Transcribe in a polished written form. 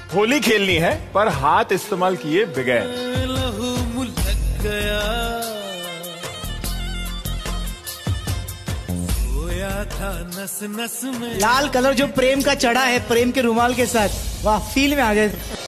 होली खेलनी है पर हाथ इस्तेमाल किए बगैर। लहू मुलक गया, सोया था नस नस में। लाल कलर जो प्रेम का चढ़ा है प्रेम के रुमाल के साथ, वाह फील में आ गए।